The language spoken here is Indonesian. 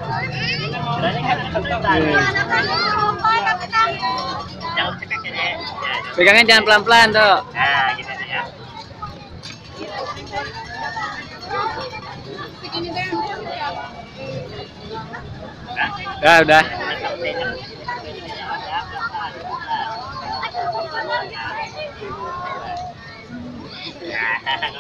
Jangan cekak ya, Dek. Pegangnya jangan pelan-pelan tuh. Nah, gitu aja ya. Udah. Nah,